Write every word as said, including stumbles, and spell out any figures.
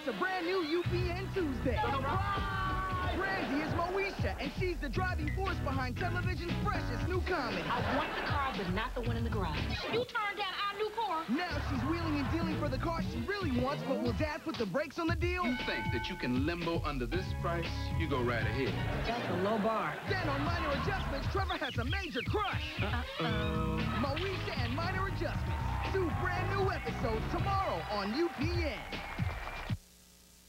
It's a brand new U P N Tuesday. Surprise! Brandy is Moesha, and she's the driving force behind television's freshest new comedy. I want the car, but not the one in the garage. You turned down our new car. Now she's wheeling and dealing for the car she really wants, but will Dad put the brakes on the deal? You think that you can limbo under this price? You go right ahead. That's a low bar. Then on Minor Adjustments, Trevor has a major crush. Uh-oh. Moesha and Minor Adjustments. Two brand new episodes tomorrow on U P N.